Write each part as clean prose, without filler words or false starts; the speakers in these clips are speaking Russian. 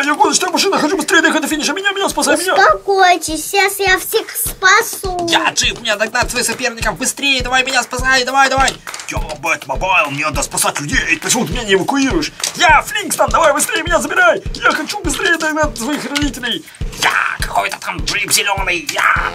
я гоночная машина, хочу быстрее доехать до финиша. Меня, спасай меня. Успокойтесь, сейчас я всех спасу. Я джип, мне догнать своих соперников. Быстрее, давай меня спасай, давай. Я Бэтмобайл, мне надо спасать людей. Почему ты меня не эвакуируешь? Я Флинкстон, давай быстрее меня забирай. Я хочу быстрее догнать своих родителей. Я какой-то там джип зеленый. Я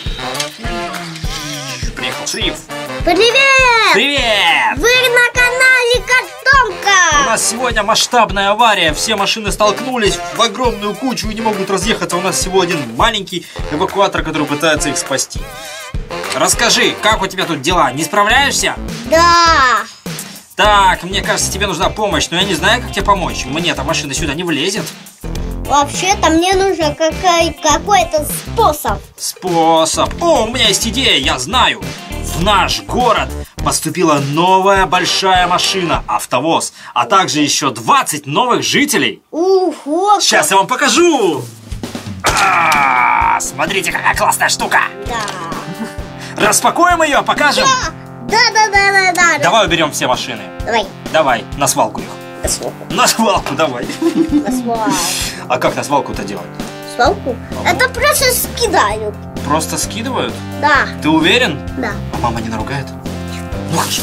приехал шериф. Привет! Вы на канале Картонка. У нас сегодня масштабная авария. Все машины столкнулись в огромную кучу и не могут разъехаться. У нас всего один маленький эвакуатор, который пытается их спасти. Расскажи, как у тебя тут дела? Не справляешься? Да. Так, мне кажется, тебе нужна помощь, но я не знаю, как тебе помочь. Мне-то машина сюда не влезет. Вообще-то мне нужен какой-то способ. Способ? О, у меня есть идея, я знаю. В наш город поступила новая большая машина, автовоз, а также еще 20 новых жителей. Ого! Сейчас я вам покажу. Смотрите, какая классная штука. Да. Распакуем ее, покажем. Да. Давай уберем все машины. Давай, на свалку их. На свалку давай. На свалку. А как на свалку-то делать? Свалку? Это просто скидают. Просто скидывают? Да. Ты уверен? Да. А мама не наругает? Ну хорошо.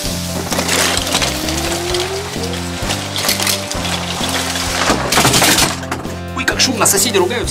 Ой, как шумно, соседи ругаются.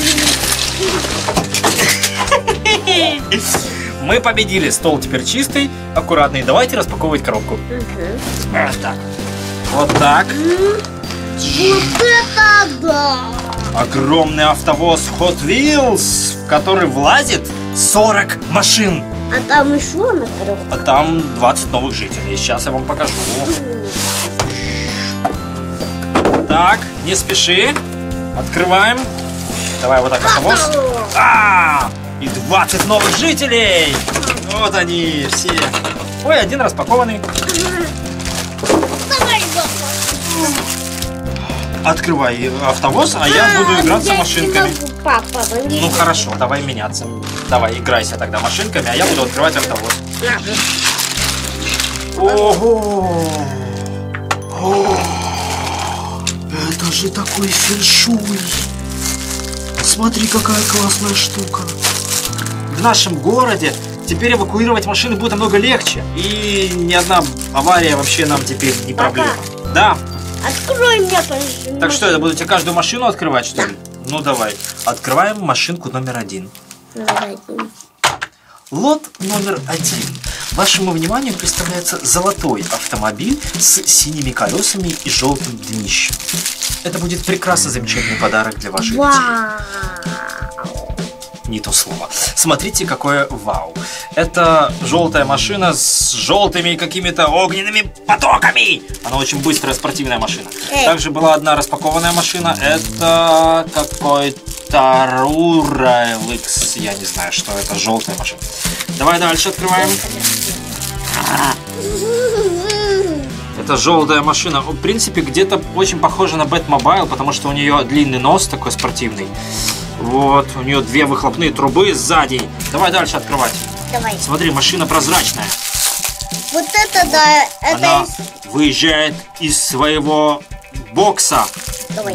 Мы победили, стол теперь чистый, аккуратный. Давайте распаковывать коробку. Вот так. Вот так. Вот это да! Огромный автовоз Hot Wheels, в который влазит 40 машин. А там еще на коробке? А там 20 новых жителей. Сейчас я вам покажу. Так, не спеши. Открываем. Давай вот так автовоз. И 20 новых жителей. Вот они все. Ой, один распакованный. Открывай автовоз, а я буду играться машинками. Папа, ну хорошо, давай меняться. Давай, играйся тогда машинками, а я буду открывать автовоз. Ого! Это же такой фэншуй. Смотри, какая классная штука. В нашем городе теперь эвакуировать машины будет намного легче. И ни одна авария вообще нам теперь не проблема. Да. Открой мне, пожалуйста. Так что, я буду тебе каждую машину открывать, что ли? Ну давай. Открываем машинку номер 1. Лот номер 1. Вашему вниманию представляется золотой автомобиль с синими колесами и желтым днищем. Это будет прекрасно замечательный подарок для ваших детей. Не то слово. Смотрите, какое вау. Это желтая машина с желтыми какими-то огненными потоками. Она очень быстрая, спортивная машина. Также была одна распакованная машина. Это какой-то Рурайликс. Я не знаю, что это. Желтая машина. Давай дальше открываем. Это желтая машина. В принципе, где-то очень похожа на Бэтмобайл, потому что у нее длинный нос такой спортивный. Вот, у нее 2 выхлопные трубы сзади. Давай дальше открывать. Давай. Смотри, машина прозрачная. Вот это да. Она выезжает из своего бокса. Давай.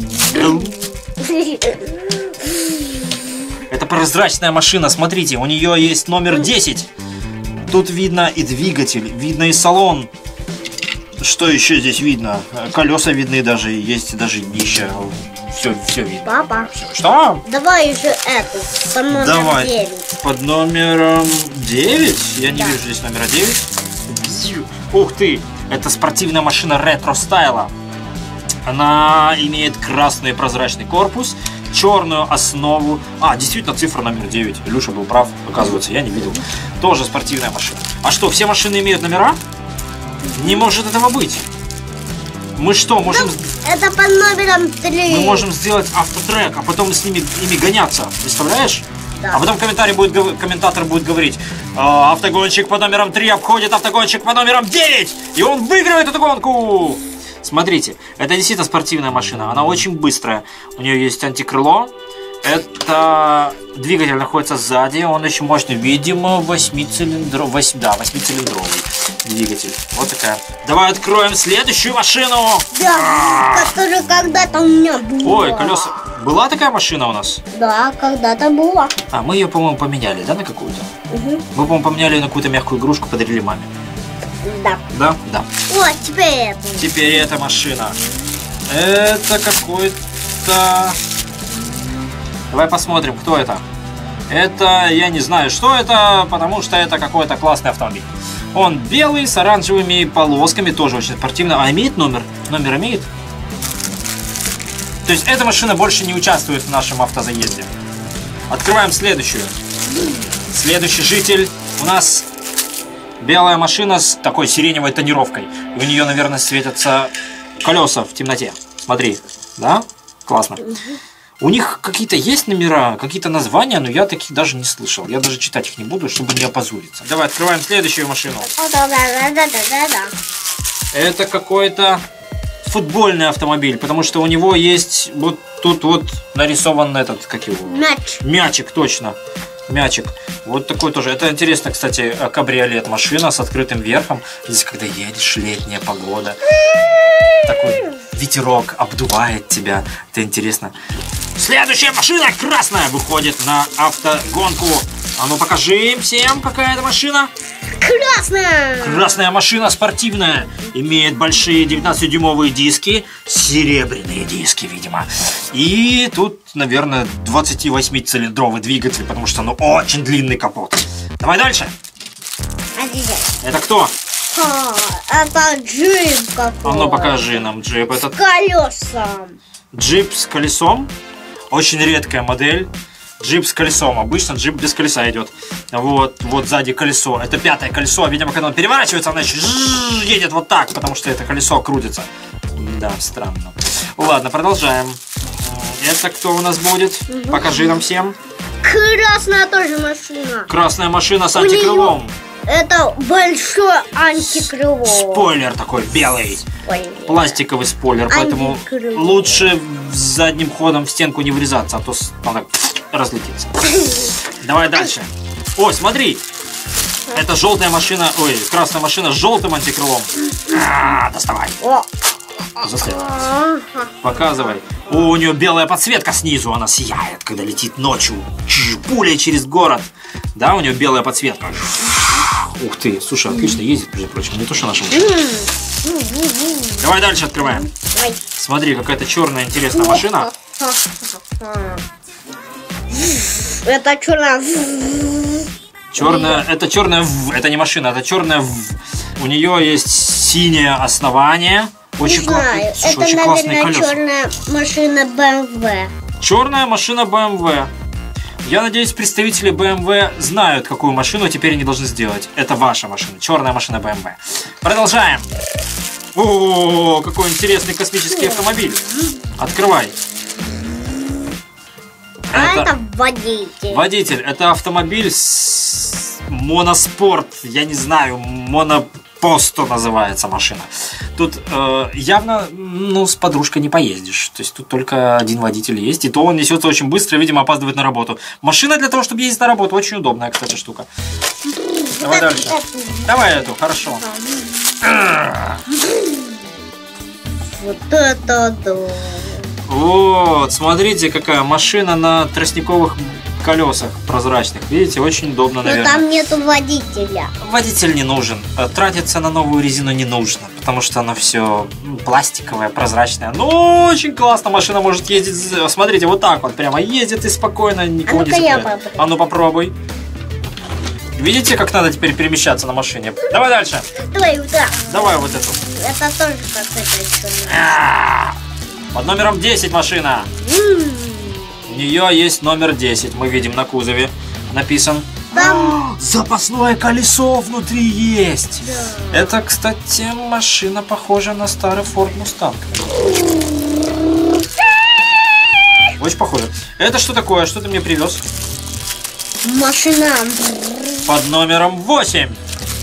Это прозрачная машина, смотрите, у нее есть номер 10. Тут видно и двигатель, видно и салон. Что еще здесь видно? Колеса видны даже, есть даже днище. Все видно. Папа. Что? Давай еще эту, под номером Давай. 9. Под номером 9? Я не вижу здесь номера 9. Ух ты! Это спортивная машина ретро-стайла. Она имеет красный прозрачный корпус, черную основу. Действительно, цифра номер 9. Илюша был прав, оказывается, я не видел. Тоже спортивная машина. А что, все машины имеют номера? Не может этого быть. Мы что, можем... Это под номером 3. Мы можем сделать автотрек, а потом с ими гоняться. Представляешь? Да. А потом комментатор будет говорить: автогонщик под номером 3 обходит автогонщик под номером 9. И он выигрывает эту гонку. Смотрите, это действительно спортивная машина. Она очень быстрая. У нее есть антикрыло. Это двигатель находится сзади, он очень мощный, видимо, 8-цилиндровый двигатель. Вот такая. Давай откроем следующую машину. Да, которая когда-то у меня была. Ой, колеса. Была такая машина у нас? Да, когда-то была. А, мы ее, по-моему, поменяли, да, на какую-то? Угу. Мы, по-моему, поменяли на какую-то мягкую игрушку, подарили маме. Да. Да? Да. Вот, теперь это. Теперь эта машина. Это какой-то... Давай посмотрим, кто это. Это, я не знаю, что это, потому что это какой-то классный автомобиль. Он белый, с оранжевыми полосками, тоже очень спортивно. А имеет номер? Номер имеет? То есть эта машина больше не участвует в нашем автозаезде. Открываем следующую. Следующий житель у нас белая машина с такой сиреневой тонировкой. И у нее, наверное, светятся колеса в темноте. Смотри, да? Классно. У них какие-то есть номера, какие-то названия, но я таких даже не слышал. Я даже читать их не буду, чтобы не опозориться. Давай открываем следующую машину. Это какой-то футбольный автомобиль, потому что у него есть вот тут вот нарисован этот, как его? Мяч. Мячик, точно. Мячик. Вот такой тоже. Это интересно, кстати, кабриолет. Машина с открытым верхом. Здесь, когда едешь, летняя погода. Такой ветерок обдувает тебя. Это интересно. Следующая машина красная выходит на автогонку. А ну покажи им всем, какая это машина. Красная! Красная машина спортивная. Имеет большие 19-дюймовые диски. Серебряные диски, видимо. И тут, наверное, 28-цилиндровый двигатель, потому что, ну, очень длинный капот. Давай дальше. Это кто? Это джип какой-то. А ну покажи нам джип этот. С колесом. Джип с колесом. Очень редкая модель. Джип с колесом. Обычно джип без колеса идет. Вот сзади колесо. Это пятое колесо. Видимо, когда он переворачивается, оно еще едет вот так, потому что это колесо крутится. Да, странно. Ладно, продолжаем. Это кто у нас будет? Покажи нам всем. Красная тоже машина. Красная машина с антикрылом. Это большой антикрыло. Спойлер такой белый. Пластиковый спойлер. Поэтому лучше задним ходом в стенку не врезаться, а то она разлетится. Давай дальше. О, смотри. Это желтая машина. Ой, красная машина с желтым антикрылом. Доставай. Застрял. Показывай. О, у нее белая подсветка снизу. Она сияет, когда летит ночью. Пулей через город. Да, у нее белая подсветка. Ух ты, слушай, отлично ездит, между прочим. Не то, что наша машина. Давай дальше открываем. Смотри, какая-то черная интересная машина. Это черная. Черная, это черная, это не машина, это черная. У нее есть синее основание. Очень, это, очень классные наверное, колеса. черная машина BMW. Черная машина BMW. Я надеюсь, представители BMW знают, какую машину теперь они должны сделать. Это ваша машина, черная машина BMW. Продолжаем. О, какой интересный космический автомобиль. Открывай. Это водитель. Водитель. Это автомобиль с моноспорт. Я не знаю, монопосто называется машина. Тут явно, ну, с подружкой не поездишь. То есть тут только один водитель есть. И то он несется очень быстро, видимо, опаздывает на работу. Машина для того, чтобы ездить на работу. Очень удобная, кстати, штука. Давай дальше. Давай эту, хорошо. Вот это да. Вот, смотрите, какая машина на тростниковых колесах прозрачных. Видите, очень удобно, наверное. Но там нету водителя. Водитель не нужен. Тратиться на новую резину не нужно, потому что она все пластиковая, прозрачная. Ну, очень классно. Машина может ездить. Смотрите, вот так вот прямо ездит и спокойно, никого не цепляет. А ну попробуй. Видите, как надо теперь перемещаться на машине? Давай дальше. Давай вот так. Давай вот эту. Это тоже какая-то. Под номером 10 машина. У нее есть номер 10. Мы видим на кузове. Написан. Там запасное колесо внутри есть. Да. Это, кстати, машина похожа на старый Ford Mustang. Очень похоже. Это что такое? Что ты мне привез? Машина. Под номером 8.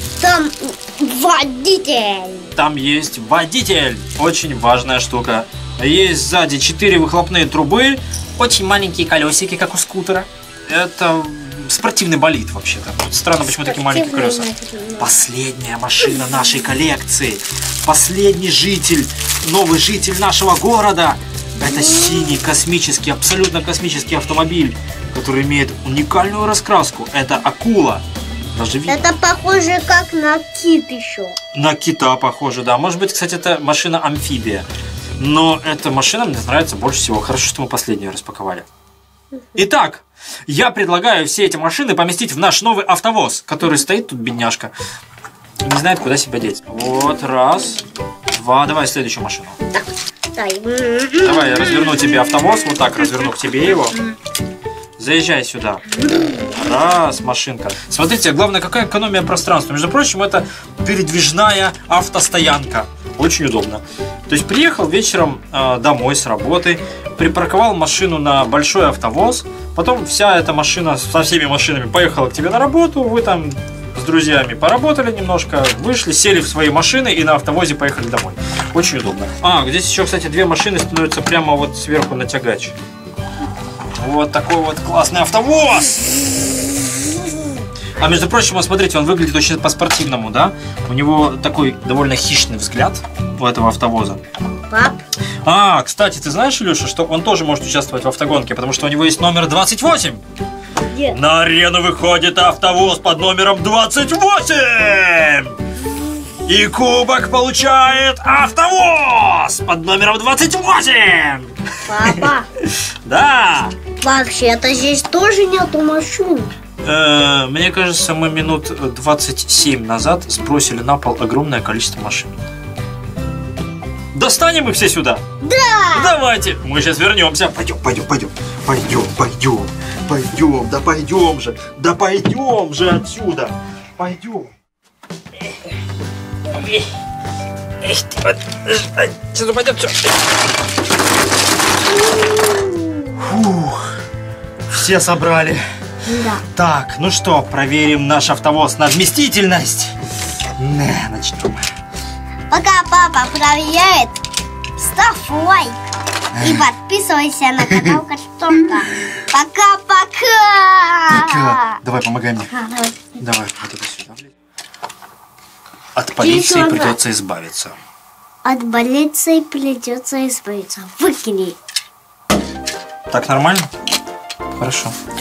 Там водитель. Там есть водитель. Очень важная штука. Есть сзади 4 выхлопные трубы, очень маленькие колесики, как у скутера. Это спортивный болид вообще-то. Странно, почему такие маленькие колеса. Последняя машина нашей коллекции. Последний житель, новый житель нашего города. Это синий космический, абсолютно космический автомобиль, который имеет уникальную раскраску. Это акула. Даже видно. Это похоже как на кит еще. На кита похоже, да. Может быть, кстати, это машина-амфибия. Но эта машина мне нравится больше всего. Хорошо, что мы последнюю распаковали. Итак, я предлагаю все эти машины поместить в наш новый автовоз, который стоит тут, бедняжка. Не знает, куда себя деть. Вот, раз, два. Давай следующую машину. Давай, я разверну тебе автовоз. Вот так разверну к тебе его. Заезжай сюда. Раз, машинка. Смотрите, главное, какая экономия пространства. Между прочим, это передвижная автостоянка. Очень удобно. То есть приехал вечером домой с работы, припарковал машину на большой автовоз, потом вся эта машина со всеми машинами поехала к тебе на работу, вы там с друзьями поработали немножко, вышли, сели в свои машины и на автовозе поехали домой. Очень удобно. Здесь еще, кстати, 2 машины становятся прямо вот сверху на тягач. Вот такой вот классный автовоз! А между прочим, вот смотрите, он выглядит очень по-спортивному, да? У него такой довольно хищный взгляд у этого автовоза. Пап. Кстати, ты знаешь, Илюша, что он тоже может участвовать в автогонке, потому что у него есть номер 28. Где? На арену выходит автовоз под номером 28! И кубок получает автовоз под номером 28! Папа. Да! Вообще-то здесь тоже нету машин. Мне кажется, мы минут 27 назад сбросили на пол огромное количество машин. Достанем их все сюда? Да! Давайте, мы сейчас вернемся. Пойдем, да пойдем же отсюда. Пойдем. Сюда пойдем, все. Все собрали. Да. Так, ну что, проверим наш автовоз на вместительность. Начнем. Пока папа проверяет, ставь лайк и подписывайся на канал Картошка. Пока-пока. Давай, помогай мне. Давай. Давай, вот это сюда. От полиции придется избавиться. От полиции придется избавиться. Выкини. Так нормально? Хорошо.